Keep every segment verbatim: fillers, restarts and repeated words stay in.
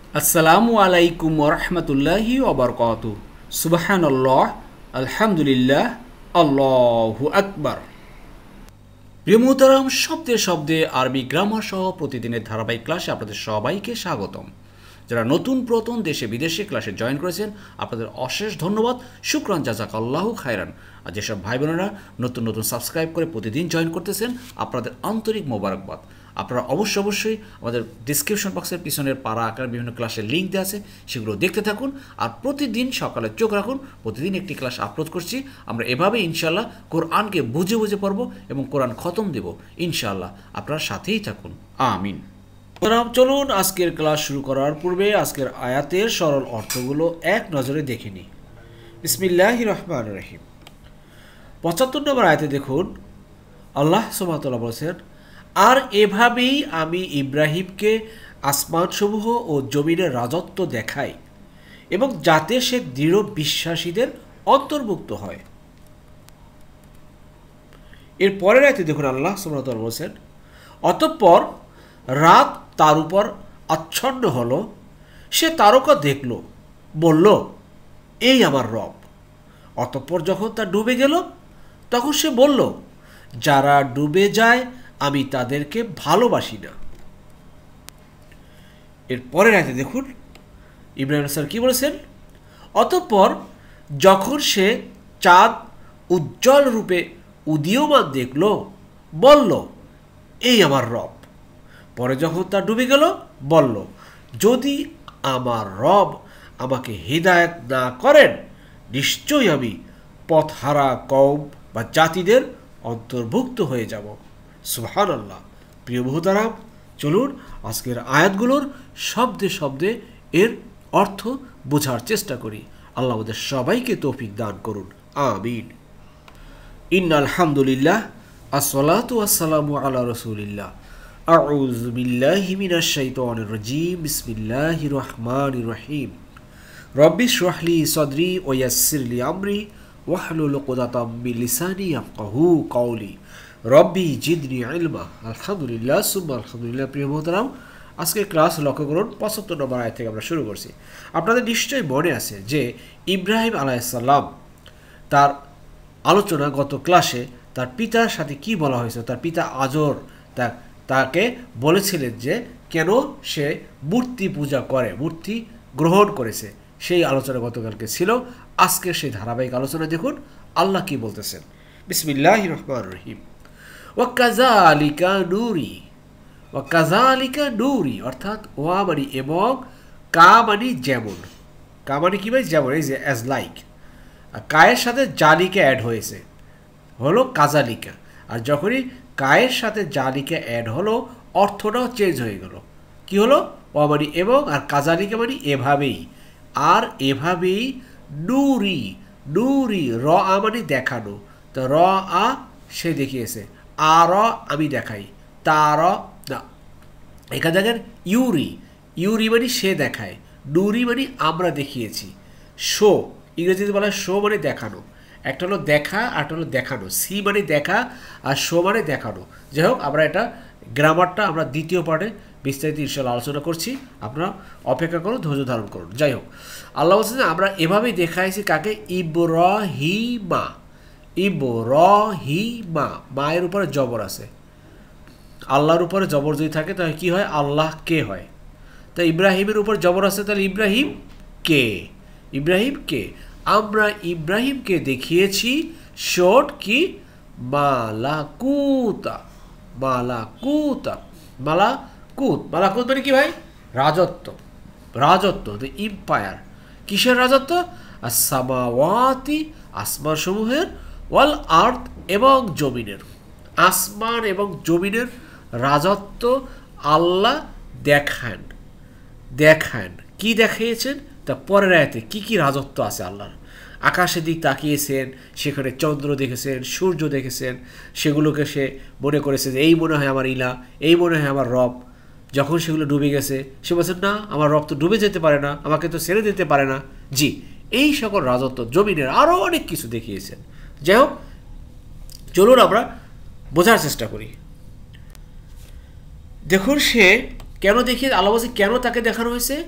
আসসালামু আলাইকুম ওয়া রাহমাতুল্লাহি ওয়া বারাকাতুহু। সুবহানাল্লাহ, আলহামদুলিল্লাহ, আল্লাহু আকবার। প্রিয় মুহতারাম, শব্দে শব্দে আরবি গ্রামার সহ প্রতিদিনের ধারাবাহিক ক্লাসে আপনাদের সবাইকে স্বাগতম। যারা নতুন প্রথম দেশে বিদেশে ক্লাসে জয়েন করেছেন আপনাদের অশেষ ধন্যবাদ, শুকরান, জাযাকাল্লাহু খায়রান। আর যেসব ভাই বোনেরা নতুন নতুন সাবস্ক্রাইব করে প্রতিদিন জয়েন করতেছেন আপনাদের আন্তরিক মোবারকবাদ। আপনারা অবশ্যই অবশ্যই আমাদের ডিসক্রিপশন বক্সের পিছনের পারা আকার বিভিন্ন ক্লাসের লিঙ্ক দেওয়া আছে, সেগুলো দেখতে থাকুন। আর প্রতিদিন সকালে চোখ রাখুন, প্রতিদিন একটি ক্লাস আপলোড করছি। আমরা এভাবে ইনশাআল্লাহ কোরআনকে বুঝে বুঝে পড়ব এবং কোরআন খতম দেব ইনশাআল্লাহ। আপনারা সাথেই থাকুন, আমিন। চলুন আজকের ক্লাস শুরু করার পূর্বে আজকের আয়াতের সরল অর্থগুলো এক নজরে দেখে নিই। বিসমিল্লাহির রহমানির রহিম। পঁচাত্তর নম্বর আয়াতে দেখুন, আল্লাহ সুবহানাহু ওয়া তাআলা বলেছেন, আর এভাবেই আমি ইব্রাহিমকে আসমানসমূহ ও জমিনের রাজত্ব দেখাই এবং যাতে সে দৃঢ় বিশ্বাসীদের অন্তর্ভুক্ত হয়। এর পরের আয়াতে দেখুন, আল্লাহ সুবহানাহু ওয়া তাআলা বলেছেন, অতঃপর রাত তার উপর আচ্ছন্ন হলো, সে তারকা দেখল, বলল, এই আমার রব। অতঃপর যখন তা ডুবে গেল তখন সে বলল, যারা ডুবে যায় আমি তাদেরকে ভালোবাসি না। এর পরের আয়াতে দেখুন, ইব্রাহিম স্যার কি বলেছেন, অতঃপর যখন সে চাঁদ উজ্জ্বল রূপে উদীয়মান দেখল, বলল, এই আমার রব। পরে যখন তা ডুবে গেল বলল, যদি আমার রব আমাকে হিদায়াত না করেন নিশ্চয়ই আমি পথহারা কওম বা জাতিদের অন্তর্ভুক্ত হয়ে যাব। সুবহানাল্লাহ। প্রিয় মুহতারাম, চলুন আজকের আয়াতগুলোর শব্দে শব্দে এর অর্থ বোঝার চেষ্টা করি। আল্লাহ আমাদের সবাইকে তৌফিক দান করুন, আমিন। ইন্নাল হামদুলিল্লাহ, আসসালাতু ওয়াসসালামু আলা রাসূলিল্লাহ, আউযু বিল্লাহি মিনাশ শাইতানির রাজীম, বিসমিল্লাহির রহমানির রহিম। রব্বি ইশরাহ লি সাদরি ওয়া ইয়াসসির লি আমরি ওয়াহলুল উকদাতাম মিন লিসানি ইয়াফকাহু কওলি রব্বি জিদনি ইলমা। আলহামদুলিল্লাহ সুবহান আলহামদুলিল্লাহ। প্রিয় মুহতারাম, আজকের ক্লাস লক্ষ্য করুন, পঁচাত্তর নম্বর আয়াত থেকে আমরা শুরু করছি। আপনাদের নিশ্চয়ই মনে আছে যে ইব্রাহিম আলাইহিস সালাম তার আলোচনা গত ক্লাসে তার পিতার সাথে কি বলা হয়েছে। তার পিতা আজর তা তাকে বলেছিলেন যে কেন সে মূর্তি পূজা করে, মূর্তি গ্রহণ করেছে। সেই আলোচনা গতকালকে ছিল। আজকের সেই ধারাবাহিক আলোচনা দেখুন আল্লাহ কি বলতেছেন। বিসমিল্লাহির রহমানির রহিম। ওয়াকাযালিকা নূরি, ওয়াকাযালিকা নূরি অর্থাৎ ওয়া মানে এবং, কা মানে যেমন। কা মানে কি ভাই? যেমন, এই যে অ্যাজ লাইক। আর কায়ের সাথে জালিকা অ্যাড হয়েছে, হলো কাজালিকা। আর যখনই কায়ের সাথে জালিকা অ্যাড হলো অর্থটাও চেঞ্জ হয়ে গেল। কি হলো? ওয়া মানে এবং, আর কাজালিকা মানে এভাবেই। আর এভাবেই নূরি, নূরি র আ মানে দেখানো। তো র আ সে দেখিয়েছে, আর আমি দেখাই, তার না। এখানে দেখেন ইউরি, ইউরি মানে সে দেখায়, নুরি মানে আমরা দেখিয়েছি। শো, ইংরেজিতে বলা হয় শো মানে দেখানো। একটা হলো দেখা আর একটা হলো দেখানো। সি মানে দেখা আর শো মানে দেখানো। যাই হোক, আমরা এটা গ্রামারটা আমরা দ্বিতীয় পার্টে বিস্তারিত ইনশাআল্লাহ আলোচনা করছি। আপনারা অপেক্ষা করুন, ধৈর্য ধারণ করুন। যাই হোক, আল্লাহ বলছেন আমরা এভাবেই দেখাইছি কাকে? ইব্রাহিমা, ইব্রাহিমা। মায়ের উপরে জবর আছে, আল্লাহর উপরে জবর যদি থাকে তাহলে কি হয়? আল্লাহ কে হয়। তা ইব্রাহিমের উপর জবর আছে, তাহলে ইব্রাহিম কে? ইব্রাহিম কে? আমরা ইব্রাহিমকে দেখিয়েছি শোট কি? মালাকুতা, মালাকুতা, মালাকুত। মালাকুত মানে কি ভাই? রাজত্ব, রাজত্ব, দ্য এম্পায়ার। কিসের রাজত্ব? as-samawati, আসমান সমূহের, ওয়াল আর্থ এবং জমিনের। আসমান এবং জমিনের রাজত্ব আল্লাহ দেখান, দেখান। কি দেখিয়েছেন? তা পরের আয়াতে কি কি রাজত্ব আছে আল্লাহর। আকাশের দিক তাকিয়েছেন, সেখানে চন্দ্র দেখেছেন, সূর্য দেখেছেন, সেগুলোকে সে মনে করেছে যে এই মনে হয় আমার ইলা, এই মনে হয় আমার রব। যখন সেগুলো ডুবে গেছে সে বলছেন, না, আমার রব তো ডুবে যেতে পারে না, আমাকে তো ছেড়ে দিতে পারে না। জি, এই সকল রাজত্ব জমিনের আরও অনেক কিছু দেখিয়েছেন। যাই হোক, চলুন আমরা বোঝার চেষ্টা করি। দেখুন সে কেন দেখিয়ে, আল্লাহ বলছে কেন তাকে দেখানো হয়েছে?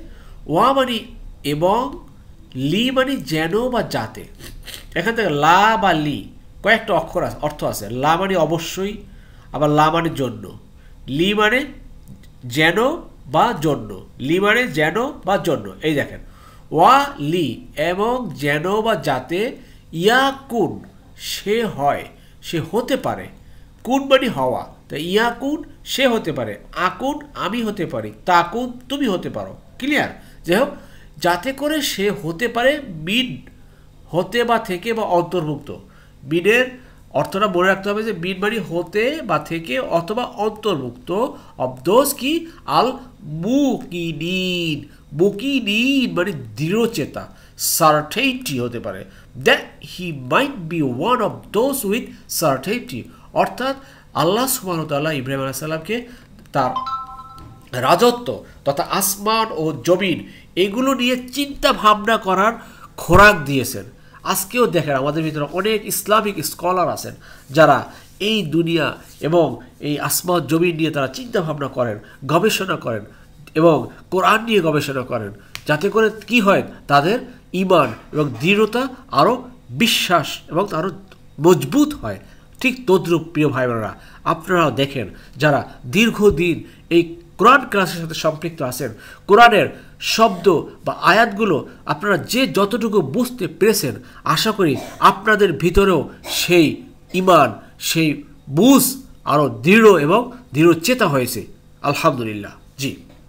ওয়া মানে এবং, লি মানে যেন বা যাতে। এখান থেকে লা বা লি কয়েকটা অক্ষর অর্থ আছে। লা মানে অবশ্যই, আবার লা মানে জন্য, লি মানে যেন বা জন্য, লি মানে যেন বা জন্য। এই দেখেন, ওয়া লি এবং যেন বা যাতে, ইয়া কুন সে হয়, সে হতে পারে, কুন মানে হওয়া, তা ইয়া কুন সে হতে পারে, আকুন আমি হতে পারি, তাকুন তুমি হতে পারো। ক্লিয়ার? যাই হোক, যাতে করে সে হতে পারে মিন হতে বা থেকে বা অন্তর্ভুক্ত। মিনের অর্থটা মনে রাখতে হবে যে মিন মানে হতে বা থেকে অথবা অন্তর্ভুক্ত অব দোজ কি আল মুকিনিন। মুকিনিন মানে দৃঢ়চেতা, সার্টেইনটি হতে পারে, that he might be one of those with certainty. অর্থাৎ আল্লাহ সুবহানাহু ওয়া তাআলা ইব্রাহিম আলাইহিস সালামকে তার রাজত্ব তথা আসমান ও জমিন এগুলো নিয়ে চিন্তা ভাবনা করার খোরাক দিয়েছেন। আজকেও দেখেন আমাদের ভিতরে অনেক ইসলামিক স্কলার আছেন যারা এই দুনিয়া এবং এই আসমান জমিন নিয়ে তারা চিন্তা ভাবনা করেন, গবেষণা করেন এবং কোরআন নিয়ে গবেষণা করেন, যাতে করে কি হয় তাদের ঈমান এবং দৃঢ়তা আরও বিশ্বাস এবং আরও মজবুত হয়। ঠিক তদ্রূপ প্রিয় ভাই বোনেরা, আপনারাও দেখেন যারা দীর্ঘদিন এই কোরআন ক্লাসের সাথে সম্পৃক্ত আছেন, কোরআনের শব্দ বা আয়াতগুলো আপনারা যে যতটুকু বুঝতে পেরেছেন, আশা করি আপনাদের ভিতরেও সেই ঈমান, সেই বুঝ আরও দৃঢ় এবং দৃঢ়চেতা হয়েছে। আলহামদুলিল্লাহ। জি,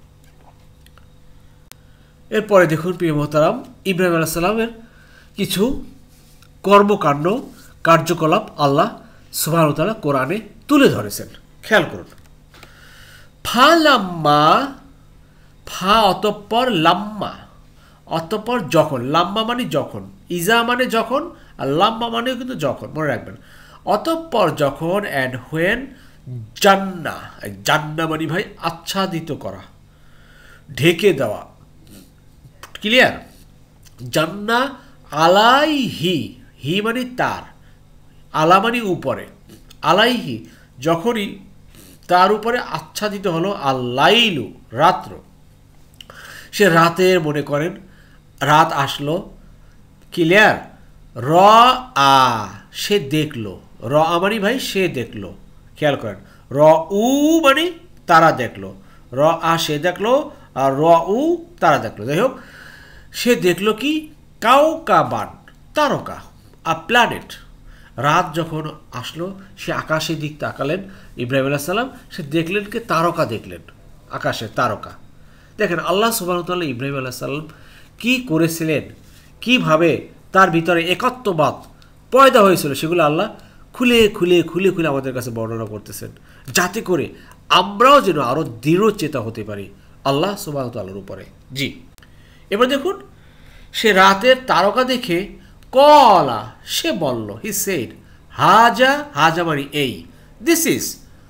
এরপরে দেখুন প্রিয় মোহতারাম, ইব্রাহিম আলাইহিস সালামের কিছু কর্মকাণ্ড কার্যকলাপ আল্লাহ সুবহানাহু ওয়া তাআলা কোরআনে তুলে ধরেছেন। খেয়াল করুন, ফা লাম্মা, ফা অতঃপর, লাম্মা অতঃপর যখন, লাম্মা মানে যখন, ইজা মানে যখন, আর লাম্মা মানেও কিন্তু যখন, মনে রাখবেন। অতঃপর যখন, অ্যান্ড হোয়েন, জান্না, জান্না মানে ভাই আচ্ছাদিত করা, ঢেকে দেওয়া। ক্লিয়ার? জান্না আলাইহি, হি মানে তার, আলা মানে উপরে, আলাইহি যখনই তার উপরে আচ্ছাদিত হলো, আল্লাইলু রাত্র, সে রাতের মনে করেন রাত আসলো। ক্লিয়ার? র আ সে দেখলো, র আ মানে ভাই সে দেখলো। খেয়াল করেন, র উ মানে তারা দেখলো, র আ সে দেখলো, আর র উ তারা দেখলো। যাই হোক, সে দেখলো কি কাউকাবান তারকা, আ প্ল্যানেট। রাত যখন আসলো সে আকাশের দিক তাকালেন ইব্রাহিম আলাইহিস সালাম, সে দেখলেন কি তারকা দেখলেন, আকাশের তারকা। দেখেন আল্লাহ সুবহানাহু ওয়া তাআলা ইব্রাহিম আলাইহিস সালাম কি করেছিলেন, কিভাবে তার ভিতরে একত্ববাদ পয়দা হয়েছিল, সেগুলো আল্লাহ খুলে খুলে খুলে খুলে আমাদের কাছে বর্ণনা করতেছেন, যাতে করে আমরাও যেন আরও দৃঢ়চেতা হতে পারি আল্লাহ সুবহানাহু ওয়া তাআলার উপরে। জি, এবার দেখুন, সে রাতের তারকা দেখে কলা সে বলল, হি সেড, হাজা, হাজা মানে এই, দিস ইজ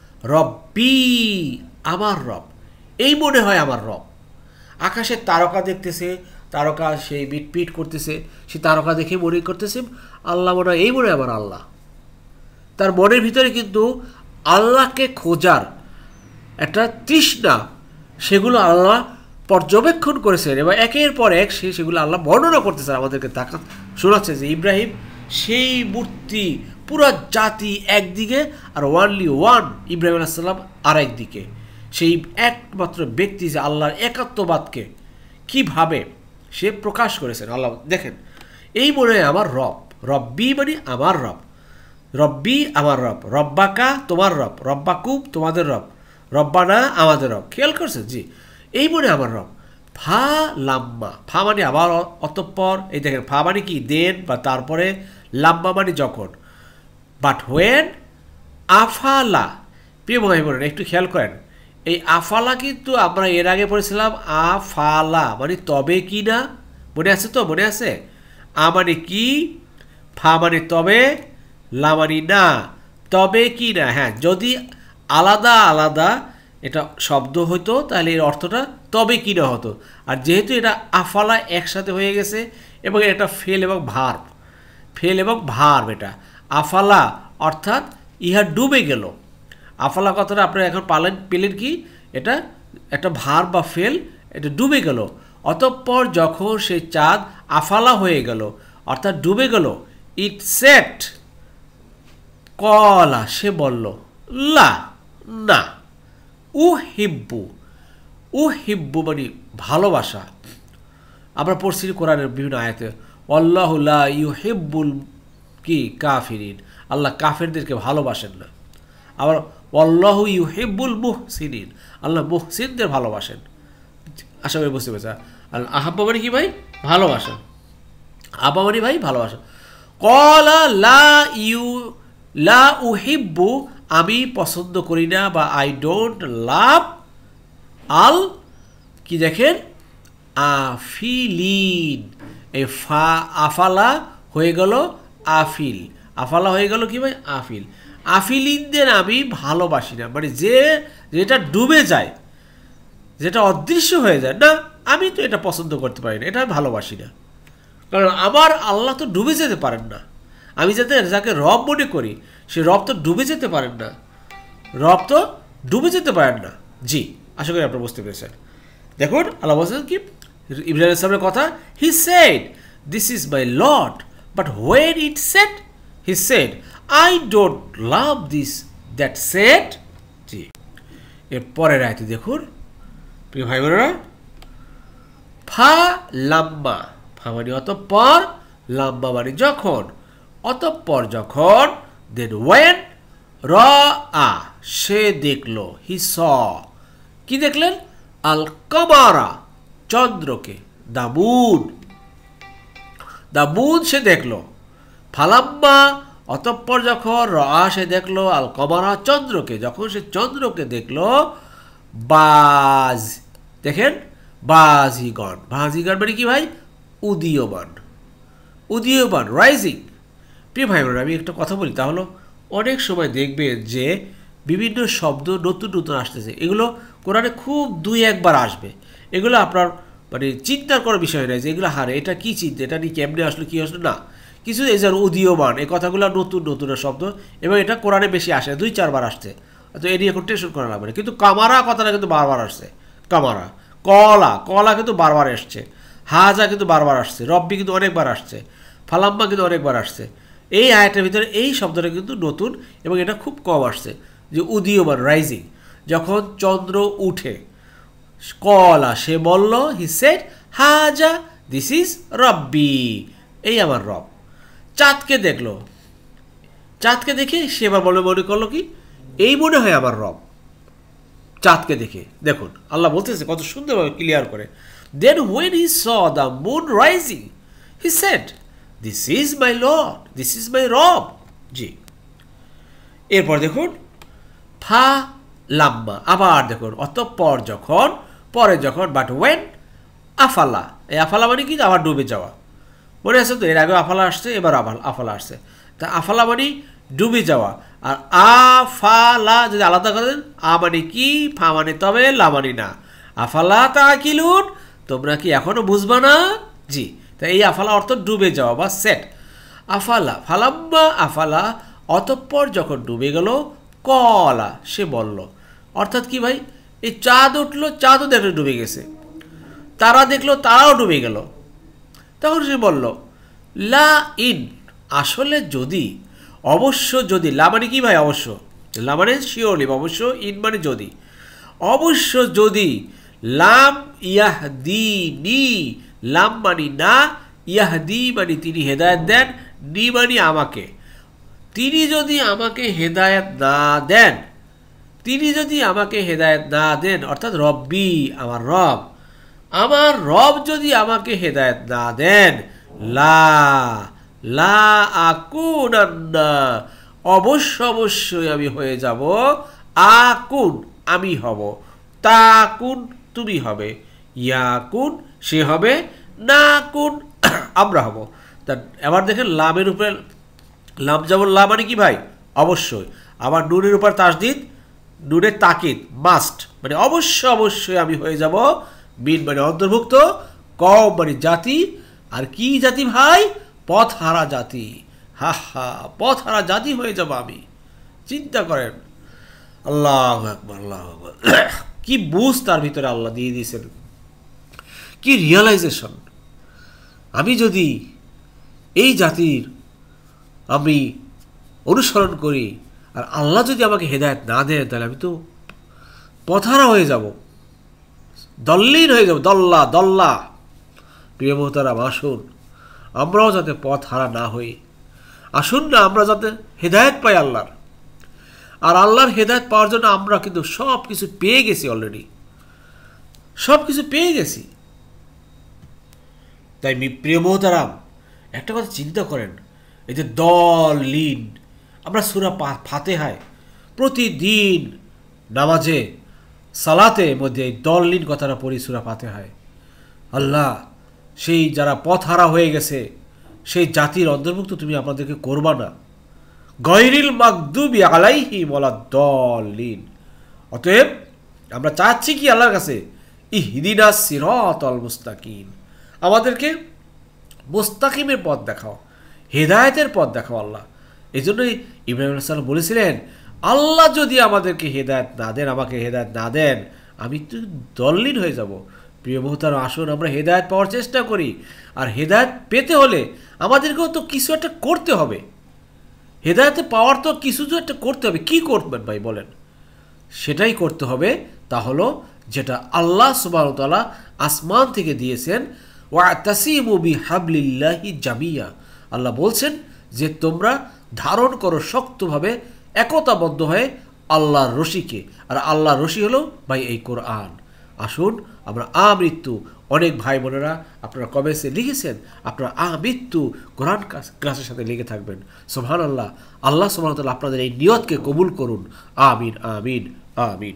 রব্বি আমার রব, এই মনে হয় আমার রব। আকাশের তারকা দেখতেছে, তারকা সেই বিটপিট করতেছে, সে তারকা দেখে মনে করতেছে আল্লাহ মনে হয়, এই মনে হয় আমার আল্লাহ। তার মনের ভিতরে কিন্তু আল্লাহকে খোঁজার একটা তৃষ্ণা, সেগুলো আল্লাহ পর্যবেক্ষণ করেছেন এবং একের পর এক সে সেগুলো আল্লাহ বর্ণনা করতেছেন, আমাদেরকে তাকা শোনাচ্ছে যে ইব্রাহিম সেই মূর্তি পুরো জাতি একদিকে আর ওয়ানলি ওয়ান ইব্রাহিম আলাইহিস সালাম আর একদিকে, সেই একমাত্র ব্যক্তি যে আল্লাহর একাত্মবাদকে কিভাবে সে প্রকাশ করেছেন। আল্লাহ দেখেন, এই মনে হয় আমার রব, রব্বি মানে আমার রব, রব্বি আমার রব, রব্বাকা তোমার রব, রব্বাকুম তোমাদের রব, রব্বানা আমাদের রব। খেয়াল করছেন? জি, এই মনে আমার রব। ফা লাম্মা, ফা মানে আবার অতঃপর, এই দেখেন ফা মানে কি দেন বা তারপরে, লাম্মা মানে যখন, বাট হোয়েন, আফালা। প্রিয় ভাই বোনেরা একটু খেয়াল করেন, এই আফালা কিন্তু আমরা এর আগে পড়েছিলাম আফালা মানে তবে কি না, মনে আছে তো? মনে আছে? আ মানে কি, ফা মানে তবে, লা মানে না, তবে কি না। হ্যাঁ, যদি আলাদা আলাদা এটা শব্দ হতো তাহলে এর অর্থটা তবে কি না হতো, আর যেহেতু এটা আফালা একসাথে হয়ে গেছে এবং এটা ফেল এবং ভার্ব, ফেল এবং ভার্ব, এটা আফালা অর্থাৎ ইহা ডুবে গেল। আফালা কথাটা আপনারা এখন পালেন পেলেন কি, এটা একটা ভার্ব বা ফেল, এটা ডুবে গেল। অতঃপর যখন সেই চাঁদ আফালা হয়ে গেল অর্থাৎ ডুবে গেল, ইট সেট কলা সে বলল, লা না, উহিব্বু উহিব্বু মানে ভালোবাসা। আমরা পড়ছি কোরআনের বিভিন্ন আয়াতে, আল্লাহু লা ইউহিব্বুল কি কাফিরিন, আল্লাহ কাফেরদেরকে ভালোবাসেন না। আবার আল্লাহু ইউহিব্বুল মুহসিনিন, আল্লাহ মুহসিনদের ভালোবাসেন। আশা করি বুঝতে পেরেছেন। আহাব্বা মানে কি ভাই? ভালোবাসেন। আব্বা মানে ভাই ভালোবাসেন। কলা লা ইউ লা উহিব্বু আমি পছন্দ করি না, বা আই ডোন্ট লাভ আল কি দেখেন আফিলিন, এই ফা আফালা হয়ে গেল আফিল, আফালা হয়ে গেল কি ভাই আফিল। আফিলিনদের আমি ভালোবাসি না, মানে যে যেটা ডুবে যায়, যেটা অদৃশ্য হয়ে যায় না, আমি তো এটা পছন্দ করতে পারি না, এটা আমি ভালোবাসি না। কারণ আমার আল্লাহ তো ডুবে যেতে পারেন না। আমি যাতে যাকে রব মনে করি সে রব তো ডুবে যেতে পারেন না, রব তো ডুবে যেতে পারেন না। জি, আশা করি আপনারা বুঝতে পেরেছেন। দেখুন আল্লাহ বলছেন কি ইব্রাহিম আলাইহিস সালামের কথা, he said this is my lord, but when it said he said I don't love this that said. জি, এর পরের আয়াতে দেখুন প্রিয় ভাই বোনেরা, ফা লাম্মা, ফা মানে অতঃপর, লাম্মা মানে যখন, অতঃপর যখন, দেন ওয়েন র আ সে দেখল, হি স কি দেখলেন, আল কমারা চন্দ্রকে, দা মুন, দা মুন সে দেখল, ফালাম্মা অতঃপর যখন র আ সে দেখল, আল কমারা চন্দ্রকে, যখন সে চন্দ্রকে দেখল, বাজ দেখেন বাজিগণ, বাজিগণ মানে কি ভাই উদীয়মান, উদীয়মান রাইজিং। প্রিয় ভাই বোনেরা আমি একটা কথা বলি, তা হলো অনেক সময় দেখবেন যে বিভিন্ন শব্দ নতুন নতুন আসতেছে, এগুলো কোরআনে খুব দুই একবার আসবে, এগুলো আপনার মানে চিন্তার করার বিষয় নয় যে এগুলো হারে এটা কী চিন্তা, এটা নিয়ে কেমনে আসলো কী আসলো না, কিছু এই যে উদীয়মান এই কথাগুলো নতুন নতুন শব্দ, এবং এটা কোরআনে বেশি আসে, দুই চারবার আসছে, তো এ নিয়ে এখন টেনশন করা লাগবে না। কিন্তু কামারা কথাটা কিন্তু বারবার আসছে, কামারা, কলা কলা কিন্তু বারবার আসছে, হাজা কিন্তু বারবার আসছে, রব্বি কিন্তু অনেকবার আসছে, ফালাম্মা কিন্তু অনেকবার আসছে। এই আয়াতের ভিতরে এই শব্দটা কিন্তু নতুন, এবং এটা খুব কম আসছে, যে উদীয়মান রাইজিং, যখন চন্দ্র উঠে, কলা সে বলল, হি সেড হাজা দিস ইজ রব্বি, এই আমার রব। চাঁদকে দেখলো, চাঁদকে দেখে সে এবার বলে মনে করলো কি এই মনে হয় আমার রব, চাঁদকে দেখে। দেখুন আল্লাহ বলতেছে কত সুন্দরভাবে ক্লিয়ার করে, then when he saw the moon rising he said this is my lord, this is my রব। জি, এরপর দেখুন ফা লাম্মা, আবার দেখুন অতঃপর যখন, পরে যখন, বাট ওয়েন আফালা, এই আফালা মানে কি আবার ডুবে যাওয়া, মনে আছে তো এর আগে আফালা আসছে, এবার আবার আফালা আসছে, তা আফালা মানে ডুবে যাওয়া। আর আফালা যদি আলাদা করেন, আ মানে কি, ফা মানে তবে, লা মানে না, আফালা তাকিলুন তোমরা কি এখনো বুঝবা না। জি, তা এই আফালা অর্থ ডুবে যাওয়া বা সেট। আফালা ফালাম্মা আফালা অতঃপর যখন ডুবে গেল, কলা সে বলল, অর্থাৎ কি ভাই এই চাঁদ উঠলো, চাঁদও দেখলো ডুবে গেছে, তারা দেখলো তারাও ডুবে গেল, তখন সে বলল লা ইন আসলে যদি, অবশ্য যদি, লা মানে কি ভাই অবশ্য, লা মানে শিওরলি, অবশ্য, ইন মানে যদি, অবশ্য যদি, লাম ইয়াহদিনি, লাম মানি না, ইয়াহদি মানে তিনি হেদায়েত দেন, নি মানি আমাকে, তিনি যদি আমাকে হেদায়েত না দেন, তিনি যদি আমাকে হেদায়েত না দেন, অর্থাৎ রব্বি আমার রব, আমার রব যদি আমাকে হেদায়েত না দেন, লা লা আকুনান্না অবশ্য অবশ্যই আমি হয়ে যাব, আকুন আমি হব, তাকুন তুমি হবে, ইয়াকুন সে হবে, না কুন আমরা হব। তা এবার দেখেন লামের উপরে, লাম যেমন লা মানে কি ভাই অবশ্যই, আবার নুনের উপর তাসদিদ, নুনের তাকিদ মাস্ট, মানে অবশ্য অবশ্যই আমি হয়ে যাব, মিন মানে অন্তর্ভুক্ত, কম মানে জাতি, আর কি জাতি ভাই পথ হারা জাতি, হা হা পথ হারা জাতি হয়ে যাব আমি। চিন্তা করেন, আল্লাহু আকবার, আল্লাহু আকবার, কি বুঝ তার ভিতরে আল্লাহ দিয়ে দিয়েছেন, কি রিয়েলাইজেশন! আমি যদি এই জাতির আমি অনুসরণ করি আর আল্লাহ যদি আমাকে হেদায়েত না দেন, তাহলে আমি তো পথহারা হয়ে যাব, দল্লিন হয়ে যাব, দল্লা দল্লা। প্রিয় মোহতারাম, আসুন আমরাও যাতে পথ হারা না হই। আসুন না আমরা যাতে হেদায়েত পাই আল্লাহর। আর আল্লাহর হেদায়েত পাওয়ার জন্য আমরা কিন্তু সব কিছু পেয়ে গেছি, অলরেডি সব কিছু পেয়ে গেছি। তাই প্রিয় মোহতারাম, একটা কথা চিন্তা করেন, এই যে দলিন, আমরা সূরা ফাতিহায় প্রতিদিন নামাজে সালাতে মধ্যে এই দলিন কথাটা পড়ি সূরা ফাতিহায়। আল্লাহ, সেই যারা পথহারা হয়ে গেছে সেই জাতির অন্তর্ভুক্ত তুমি আমাদেরকে করবা না। গায়রিল মাগদুবি আলাইহিম ওয়ালাদ-দাল্লিন। অতএব আমরা চাচ্ছি কি আল্লাহর কাছে, ইহদিনাস সিরাতাল মুস্তাকিম, আমাদেরকে মুস্তাকিমের পথ দেখাও, হেদায়েতের পথ দেখাও আল্লাহ। এই জন্যই ইব্রাহিম আলাইহিস সালাম বলেছিলেন, আল্লাহ যদি আমাদেরকে হেদায়েত না দেন, আমাকে হেদায়েত না দেন, আমি তো দল্লিন হয়ে যাব। প্রিয় মোহতারাম, আসুন আমরা হেদায়েত পাওয়ার চেষ্টা করি। আর হেদায়েত পেতে হলে আমাদেরকেও তো কিছু একটা করতে হবে। হেদায়েতে পাওয়ার তো কিছু তো একটা করতে হবে। কি করবেন ভাই বলেন? সেটাই করতে হবে। তা হলো যেটা আল্লাহ সুবহানাহু ওয়া তাআলা আসমান থেকে দিয়েছেন, ওয়াতাসিমু বিহাবলিল্লাহি জামিয়া। আল্লাহ বলছেন যে তোমরা ধারণ করো শক্তভাবে, একতাবদ্ধ হয়ে আল্লাহর রশিকে। আর আল্লাহর রশি হলো ভাই এই কোরআন। আসুন আমরা আমৃত্যু, অনেক ভাই বোনেরা আপনারা কমেন্টসে লিখেছেন আপনারা আমৃত্যু কোরআন ক্লাসের সাথে লেগে থাকবেন। সুবহানাল্লাহ, আল্লাহ সুবহানাহু ওয়া তাআলা আপনাদের এই নিয়তকে কবুল করুন। আমিন আমিন আমিন।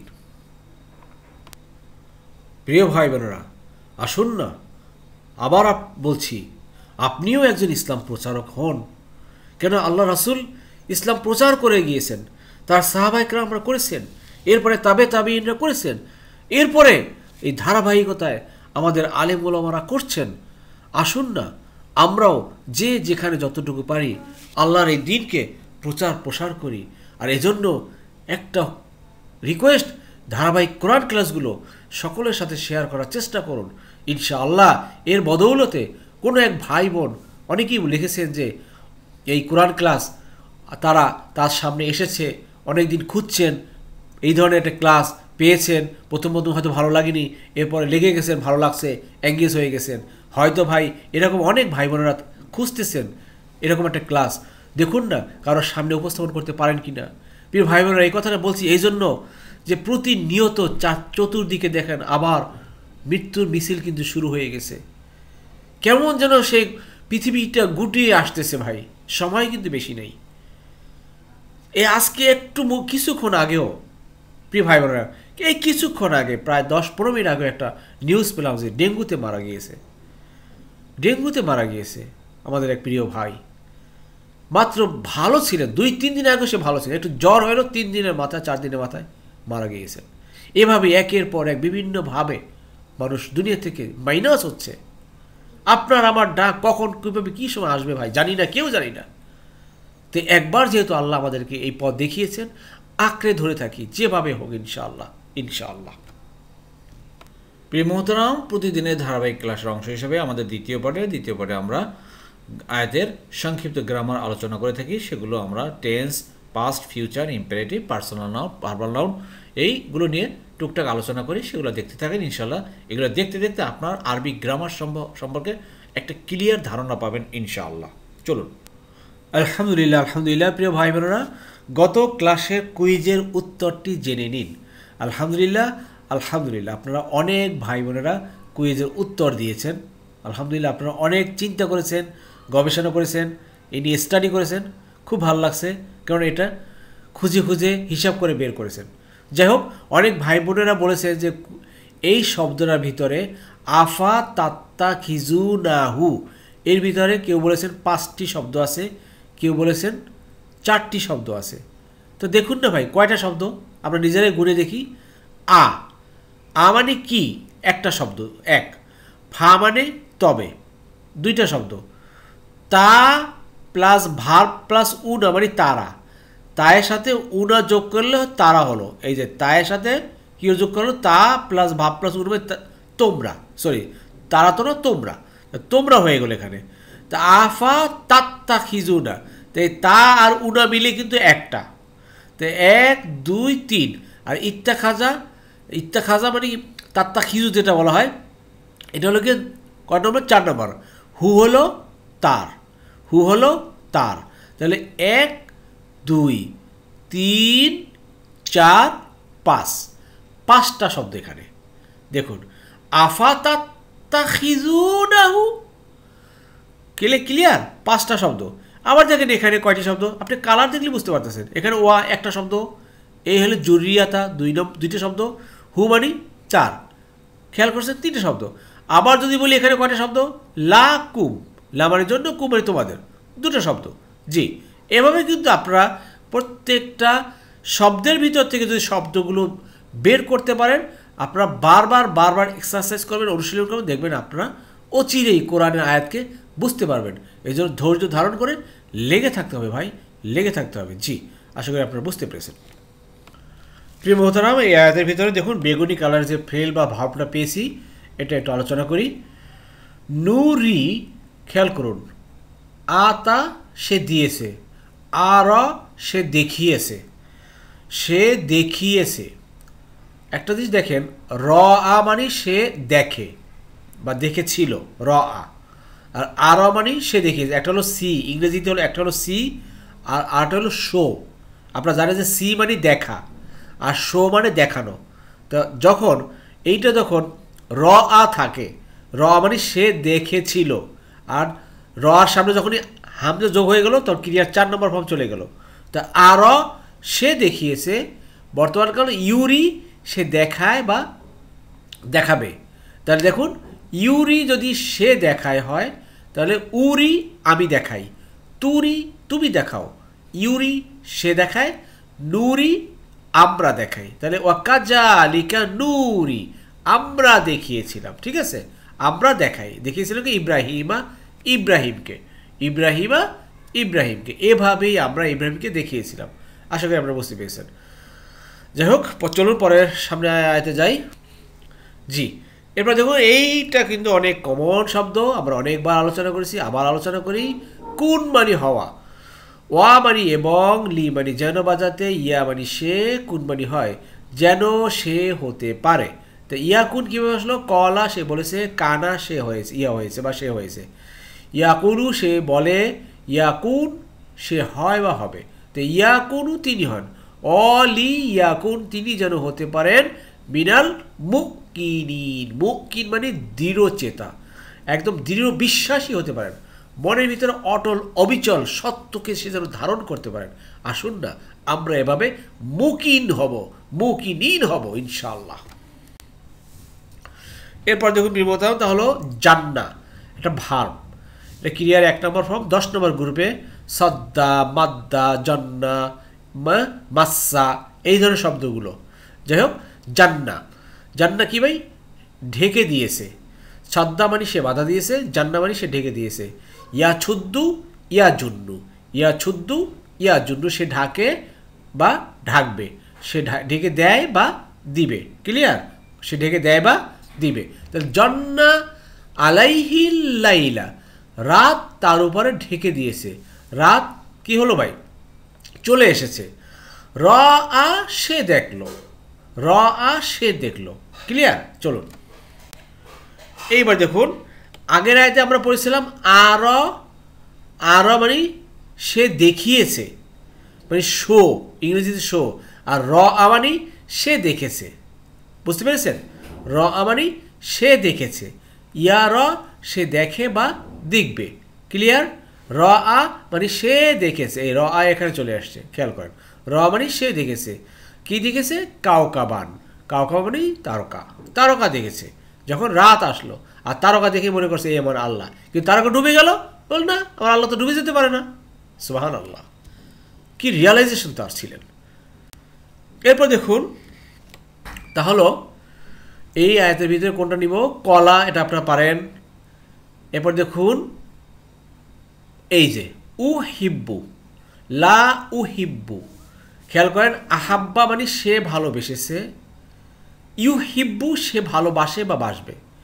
প্রিয় ভাই বোনেরা, আসুন না, আবার বলছি, আপনিও একজন ইসলাম প্রচারক হন। কেন আল্লাহ রাসূল ইসলাম প্রচার করে গিয়েছেন, তার সাহাবায়ে কেরামরা করেছেন, এরপরে তাবে তাবিঈনরা করেছেন, এরপরে এই ধারাবাহিকতায় আমাদের আলেম ওলামারা করছেন। আসুন না আমরাও যে যেখানে যতটুকু পারি আল্লাহর এই দ্বীনকে প্রচার প্রসার করি। আর এজন্য একটা রিকোয়েস্ট, ধারাবাহিক কোরআন ক্লাসগুলো সকলের সাথে শেয়ার করার চেষ্টা করুন। ইনশাআল্লাহ এর বদৌলতে কোনো এক ভাই বোন অনেকেই লিখেছেন যে এই কোরআন ক্লাস তারা তার সামনে এসেছে, অনেক দিন খুঁজছেন, এই ধরনের একটা ক্লাস পেয়েছেন, প্রথম প্রথম হয়তো ভালো লাগেনি, এরপরে লেগে গেছেন, ভালো লাগছে, এঙ্গেজ হয়ে গেছেন। হয়তো ভাই এরকম অনেক ভাই বোনেরা খুঁজতেছেন এরকম একটা ক্লাস, দেখুন না কারোর সামনে উপস্থাপন করতে পারেন কি না। প্রিয় ভাই বোনেরা, এই কথাটা বলছি এই জন্য যে প্রতিনিয়ত চার চতুর্দিকে দেখেন আবার মৃত্যুর মিছিল কিন্তু শুরু হয়ে গেছে। কেমন যেন সে পৃথিবীটা গুটিয়ে আসতেছে ভাই, সময় কিন্তু বেশি নেই। এ আজকে একটু কিছুক্ষণ আগেও প্রিয় ভাই বোনেরা, এই কিছুক্ষণ আগে প্রায় দশ পনেরো মিনিট আগে একটা নিউজ পেলাম যে ডেঙ্গুতে মারা গিয়েছে। ডেঙ্গুতে মারা গিয়েছে আমাদের এক প্রিয় ভাই। মাত্র ভালো ছিলেন, দুই তিন দিন আগে সে ভালো ছিলেন, একটু জ্বর হলো, তিন দিনের মাথায় চার দিনের মাথায় মারা গিয়েছেন। এভাবে একের পর এক বিভিন্নভাবে মানুষ দুনিয়া থেকে মাইনাস হচ্ছে। আপনার আমার ডাক কখন কীভাবে কী সময় আসবে ভাই জানি না, কেউ জানি না। তো একবার যেহেতু আল্লাহ আমাদেরকে এই পথ দেখিয়েছেন, আঁকড়ে ধরে থাকি যেভাবে হোক, ইনশাআল্লাহ ইনশাআল্লাহ। প্রিয় মোহতারাম, প্রতিদিনের ধারাবাহিক ক্লাসের অংশ হিসেবে আমাদের দ্বিতীয় পার্টে দ্বিতীয় পার্টে আমরা আয়াতের সংক্ষিপ্ত গ্রামার আলোচনা করে থাকি। সেগুলো আমরা tense, past, future, imperative, personal noun, verbal noun এইগুলো নিয়ে টুকটাক আলোচনা করি। সেগুলো দেখতে থাকেন ইনশাআল্লাহ। এগুলো দেখতে দেখতে আপনার আরবি গ্রামার সম্পর্কে একটা ক্লিয়ার ধারণা পাবেন ইনশাআল্লাহ। চলুন। আলহামদুলিল্লাহ আলহামদুলিল্লাহ। প্রিয় ভাই বোনেরা, গত ক্লাসের কুইজের উত্তরটি জেনে নিন। আলহামদুলিল্লাহ আলহামদুলিল্লাহ, আপনারা অনেক ভাই বোনেরা কুইজের উত্তর দিয়েছেন। আলহামদুলিল্লাহ, আপনারা অনেক চিন্তা করেছেন, গবেষণা করেছেন, এই নিয়ে স্টাডি করেছেন। খুব ভালো লাগছে, কারণ এটা খুঁজে খুঁজে হিসাব করে বের করেছেন। যাই হোক, অনেক ভাই বোনেরা বলেছেন যে এই শব্দটার ভিতরে আফা তাত্তা খিজু নাহু, এর ভিতরে কেউ বলেছেন পাঁচটি শব্দ আছে, কেউ বলেছেন চারটি শব্দ আছে। তো দেখুন না ভাই কয়টা শব্দ, আমরা নিজেরাই গুনে দেখি। আ আ মানে কি? একটা শব্দ, এক। ফা মানে তবে, দুইটা শব্দ। তা প্লাস ভার্ব প্লাস উনা মানে তারা, তায়ের সাথে উনা যোগ করলে তারা হলো। এই যে তায়ের সাথে কি যোগ করলো? তা প্লাস ভার্ব প্লাস উনা মানে তোমরা, সরি তারা তো না তোমরা, তোমরা হয়ে গেল এখানে। তা আফা তাত্তা খিজুনা, তাই তা আর উনা মিলে কিন্তু একটা। তো এক দুই তিন, আর ইত্তা খাজা, ইত্তা খাজা মানে তাত্তা খিজু যেটা বলা হয়, এটা হলো কি কয় নম্বর? চার নম্বর। হু হলো তার, হু হলো তার। তাহলে এক দুই তিন চার পাঁচ, পাঁচটা শব্দ এখানে দেখুন। আফা তাত্তা খিজুনাহু, কেলে ক্লিয়ার? পাঁচটা শব্দ। আবার দেখেন এখানে কয়টি শব্দ, আপনি কালার দেখলে বুঝতে পারতেছেন। এখানে ওয়া একটা শব্দ, এই হলো জুরিয়াতা দুই নম্বর দুইটা শব্দ, হু মানি চার, খেয়াল করছেন তিনটে শব্দ। আবার যদি বলি এখানে কয়টা শব্দ, লা কুম, লা মানে জন্য, কুম মানে তোমাদের, দুটো শব্দ। জি, এভাবে কিন্তু আপনারা প্রত্যেকটা শব্দের ভিতর থেকে যদি শব্দগুলো বের করতে পারেন, আপনারা বারবার বারবার এক্সারসাইজ করবেন, অনুশীলন করবেন, দেখবেন আপনারা অচিরেই কোরআনের আয়াতকে বুঝতে পারবেন। এই জন্য ধৈর্য ধারণ করে লেগে থাকতে হবে ভাই, লেগে থাকতে হবে। জি, আশা করি আপনারা বুঝতে পেরেছেন। প্রিয় মোহতারাম, এই আয়াতের ভিতরে দেখুন বেগুনি কালার যে ফেল বা ভাবটা পেয়েছি, এটা একটু আলোচনা করি। নুরি, খেয়াল করুন, আতা সে দিয়েছে, আর সে দেখিয়েছে, সে দেখিয়েছে। একটা জিনিস দেখেন, র আ মানে সে দেখে বা দেখেছিল, র আ। আর আর মানে সে দেখিয়েছে। একটা হলো সি, ইংরেজিতে হলো একটা হলো সি, আর আরটা হলো শো। আপনারা জানেন যে সি মানে দেখা আর শো মানে দেখানো। তো যখন এইটা যখন র আ থাকে, র মানে সে দেখেছিল, আর র আর সামনে যখনই হামজা যোগ হয়ে গেল তখন ক্রিয়ার চার নম্বর ফর্ম চলে গেল। তা আর সে দেখিয়েছে, বর্তমান কাল ইউরি সে দেখায় বা দেখাবে। তাহলে দেখুন, ইউরি যদি সে দেখায় হয়, তাহলে উরি আমি দেখাই, তুরি তুমি দেখাও, ইউরি সে দেখায়, নুরি আমরা দেখাই। তাহলে ওয়াকাজালিকা নুরি, আমরা দেখিয়েছিলাম, ঠিক আছে, আমরা দেখাই। দেখিয়েছিলাম কি? ইব্রাহিমা, ইব্রাহিমকে, ইব্রাহিমা ইব্রাহিমকে, এভাবেই আমরা ইব্রাহিমকে দেখিয়েছিলাম। আশা করি আপনারা বুঝতে পেরেছেন। যাই হোক, চলুন পরের সামনে আয়াতে যাই। জি, এরপর দেখুন, এইটা কিন্তু অনেক কমন শব্দ, আমরা অনেকবার আলোচনা করেছি, আবার আলোচনা করি। কুন মানি হওয়া, ওয়া মানি এবং, লি মানি যেন বাজাতে, ইয়া মানি সে, কুন মানি হয় যেন সে হতে পারে। তো ইয়া কুন কীভাবে আসলো? কলা সে বলেছে, কানা সে হয়েছে, ইয়া হয়েছে বা সে হয়েছে। ইয়াকুলু সে বলে, ইয়াকুন সে হয় বা হবে। তো ইয়াকুনু তিনি হন, অলি ইয়াকুন তিনি যেন হতে পারেন, মিনাল মুকিনিন, মুকিন মানে দৃঢ় চেতা, একদম দৃঢ় বিশ্বাসী হতে পারেন, মনের ভিতরে অটল অবিচল সত্যকে সে যেন ধারণ করতে পারেন। আসুন না আমরা এভাবে মুকিন হব, মুকিনিন হব ইনশাআল্লাহ। এরপর দেখুন বিমতাম, তা হলো জান্না, একটা ভার্ব, এটা ক্রিয়ার এক নম্বর ফর্ম, দশ নম্বর গ্রুপে সদ্দা, মাদ্দা, জন্না, মাসা, এই ধরনের শব্দগুলো। যাই হোক, জান্না, জান্না কি ভাই? ঢেকে দিয়েছে। সদ্দা মানে সে বাধা দিয়েছে, জান্না মানে সে ঢেকে দিয়েছে। ইয়া ছুদ্দু, ইয়া জুন্নু, ইয়া ছুদ্দু, ইয়া জুন্নু সে ঢাকে বা ঢাকবে, সে ঢেকে দেয় বা দিবে। ক্লিয়ার? সে ঢেকে দেয় বা দিবে। তাহলে জন্না আলাইহিল লাইলা, রাত তার উপরে ঢেকে দিয়েছে। রাত কি হলো ভাই? চলে এসেছে। র আ সে দেখলো, র আ সে দেখলো। ক্লিয়ার? চলুন এইবার দেখুন, আগের আয়াতে আমরা পড়েছিলাম আর, আর মানে সে দেখিয়েছে, মানে শো, ইংরেজিতে শো। আর র আ মানে সে দেখেছে। বুঝতে পেরেছেন? র আ মানে সে দেখেছে, ইয়া র সে দেখে বা দেখবে। ক্লিয়ার? র আ মানে সে দেখেছে, এই র আ এখানে চলে আসছে, খেয়াল করেন। র মানে সে দেখেছে, কি দেখেছে? কাউকাবান, কাউকাবান মানে তারকা, তারকা দেখেছে। যখন রাত আসলো আর তারকা দেখে মনে করছে এই আমার আল্লাহ, কিন্তু তারকা ডুবে গেল, বল না আমার আল্লাহ তো ডুবে যেতে পারে না। সুবহান আল্লাহ, কি রিয়ালাইজেশন তার ছিলেন। এরপর দেখুন, তাহলে এই আয়াতের ভিতরে কোনটা নিব? কলা, এটা আপনারা পারেন। এরপর দেখুন, এই যে উ হিব্বু, লা উ হিব্বু, খেয়াল করেন, আহাব্বা মানে সে ভালোবেসেছে, ইউ হিব্বু সে ভালোবাসে বা বাসবে।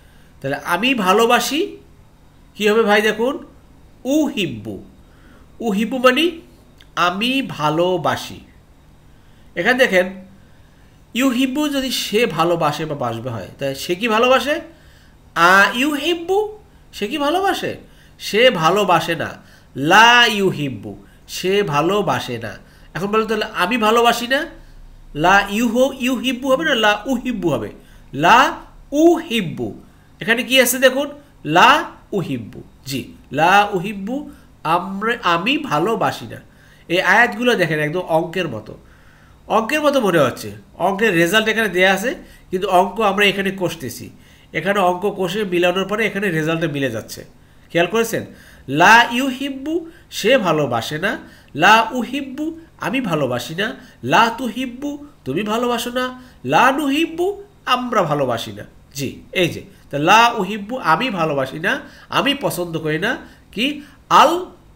তাহলে আমি ভালোবাসি কি হবে ভাই দেখুন উহিব্বু উহিব্বু মানে আমি ভালোবাসি এখানে দেখেন ইউহিব্বু যদি সে ভালোবাসে বা বাসবে হয় তাই সে কি ভালোবাসে আ ইউহিব্বু সে কি ভালোবাসে সে ভালোবাসে না লা ইউহিব্বু সে ভালোবাসে না এখন বলুন তাহলে আমি ভালোবাসি না লা ইউহো ইউহিব্বু হবে না লা উহিব্বু হবে লা উহিব্বু এখানে কি আছে দেখুন লা উহিব্বু জি লা উহিব্বু আমরা আমি ভালোবাসি না এই আয়াতগুলো দেখেন একদম অঙ্কের মতো অঙ্কের মতো মনে হচ্ছে অঙ্কের রেজাল্ট এখানে দেয়া আছে কিন্তু অঙ্ক আমরা এখানে কষতেছি এখানে অঙ্ক কষে মিলানোর পরে এখানে রেজাল্টে মিলে যাচ্ছে খেয়াল করেছেন লা ইউহিব্বু সে ভালোবাসে না লা উহিব্বু আমি ভালোবাসি না লা তুহিব্বু তুমি ভালোবাসো না লা নুহিব্বু আমরা ভালোবাসি না জি এই যে তা লা উহিব্বু আমি ভালোবাসি না আমি পছন্দ করি না কি আল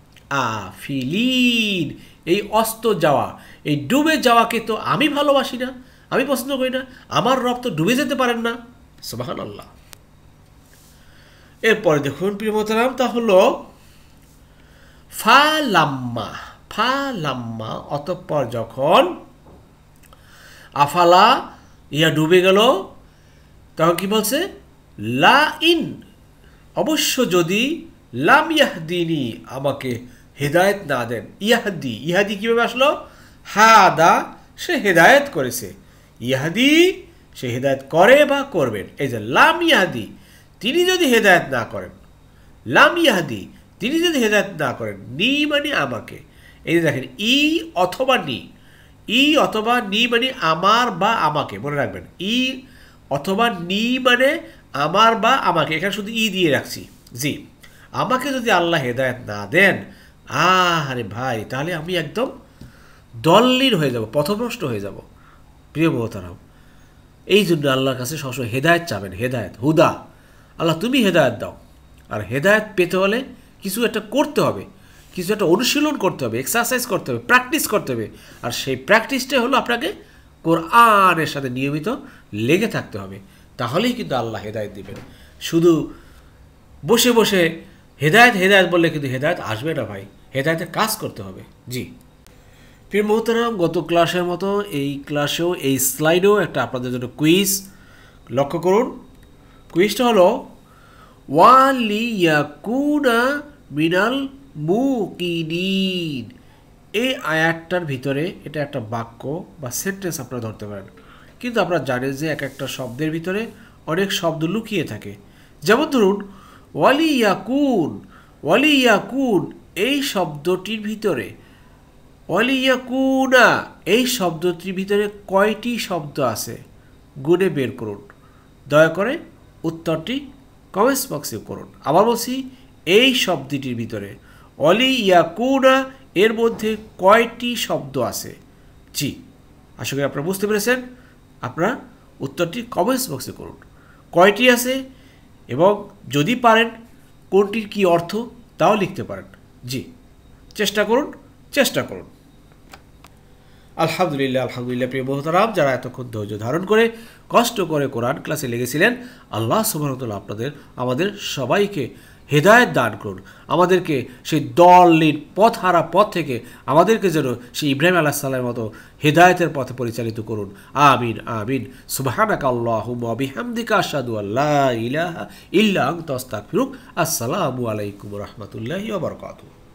আফিলিন এই অস্ত যাওয়া এই ডুবে যাওয়াকে তো আমি ভালোবাসি না আমি পছন্দ করি না আমার রব তো ডুবে যেতে পারেন না সুবহানাল্লাহ এরপরে দেখুন প্রিয় মোহতারাম তা হলো ফা লাম্মা ফা লাম্মা অতঃপর যখন আফালা ইয়া ডুবে গেল তখন কি বলছে লা ইন অবশ্য যদি লাম ইয়াহদিনি আমাকে হেদায়েত না দেন ইয়াহদি ইহাদি কিভাবে আসলো হাদা সে হেদায়েত করেছে ইয়াহদি সে হেদায়েত করে বা করবেন এই যে লাম ইয়াহদি তিনি যদি হেদায়েত না করেন লাম ইয়াহদি তিনি যদি হেদায়েত না করেন নি মানে আমাকে এই যে দেখেন ই অথবা নি ই অথবা নি মানে আমার বা আমাকে মনে রাখবেন ই অথবা নি মানে আমার বা আমাকে এখানে শুধু ই দিয়ে রাখছি জি আমাকে যদি আল্লাহ হেদায়েত না দেন আরে ভাই তাহলে আমি একদম দল্লির হয়ে যাব পথভ্রষ্ট হয়ে যাব প্রিয় মোহতারাম এই জন্য আল্লাহর কাছে সবসময় হেদায়েত চাবেন হেদায়েত হুদা আল্লাহ তুমি হেদায়েত দাও আর হেদায়েত পেতে হলে কিছু একটা করতে হবে কিছু একটা অনুশীলন করতে হবে এক্সারসাইজ করতে হবে প্র্যাকটিস করতে হবে আর সেই প্র্যাকটিসটাই হলো আপনাকে কোরআনের সাথে নিয়মিত লেগে থাকতে হবে তাহলেই কিন্তু আল্লাহ হেদায়েত দিবেন শুধু বসে বসে হেদায়েত হেদায়েত বললে কিন্তু হেদায়েত আসবে না ভাই হেদায়েতের কাজ করতে হবে জি প্রিয় মোহতারাম গত ক্লাসের মতো এই ক্লাসেও এই স্লাইডেও একটা আপনাদের জন্য কুইজ লক্ষ্য করুন কুইজটা হলো ওয়ালিয়াকুনা মিনাল মুকিনিন এই আয়াতটার ভিতরে এটা একটা বাক্য বা সেন্টেন্স আপনারা ধরতে পারেন কিন্তু আপনারা জানেন যে এক একটা শব্দের ভিতরে অনেক শব্দ লুকিয়ে থাকে যেমন ধরুন ওয়ালিয়াকুন ওয়ালিয়াকুন এই শব্দটির ভিতরে ওয়ালিয়াকুনা এই শব্দটির ভিতরে কয়টি শব্দ আছে গুণে বের করুন দয়া করে উত্তরটি কমেন্টস বক্সে করুন আবার বলছি এই শব্দটির ভিতরে ওয়ালিয়াকুনা এর মধ্যে কয়টি শব্দ আছে জি আশা করি আপনারা বুঝতে পেরেছেন আপনারা উত্তরটি কমেন্টস বক্সে করুন কয়টি আছে এবং যদি পারেন কোনটির কি অর্থ তাও লিখতে পারেন জি চেষ্টা করুন চেষ্টা করুন আলহামদুলিল্লাহ আলহামদুলিল্লাহ প্রিয় মোহতারাম যারা এতক্ষণ ধৈর্য ধারণ করে কষ্ট করে কোরআন ক্লাসে লেগেছিলেন আল্লাহ সুবহানাহু ওয়া তাআলা আপনাদের আমাদের সবাইকে হেদায়েত দান করুন আমাদেরকে সেই দলিল পথহারা পথ থেকে আমাদেরকে যেন সেই ইব্রাহিম আলাইহিস সালামের মতো হেদায়েতের পথে পরিচালিত করুন আমিন আমিন সুবহানাকা আল্লাহুম্মা ওয়া বিহামদিকা আশহাদু আল্লা ইলাহা ইল্লা আনতা আস্তাগফিরুক আসসালামু আলাইকুম ওয়া রাহমাতুল্লাহি ওয়া বারাকাতুহু